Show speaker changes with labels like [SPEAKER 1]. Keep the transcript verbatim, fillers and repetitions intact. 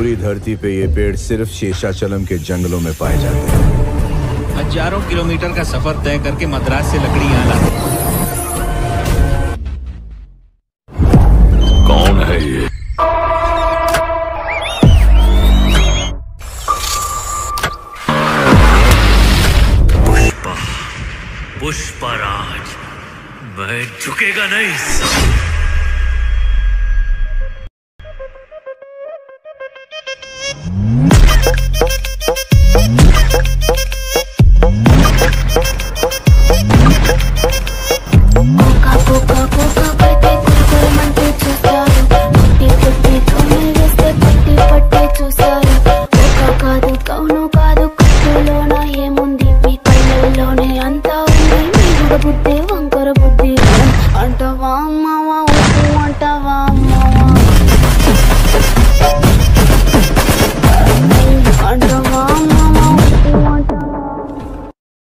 [SPEAKER 1] पूरी धरती पे ये पेड़ सिर्फ शेषाचलम के जंगलों में पाए जाते हैं।
[SPEAKER 2] हजारों किलोमीटर का सफर तय करके मद्रास से लकड़ी यहाँ लाते हैं।
[SPEAKER 1] कौन है ये?
[SPEAKER 3] पुष्पा, पुष्पराज, मैं झुकेगा नहीं।
[SPEAKER 4] బుద్ధి వంకర బుద్ధి అంటవా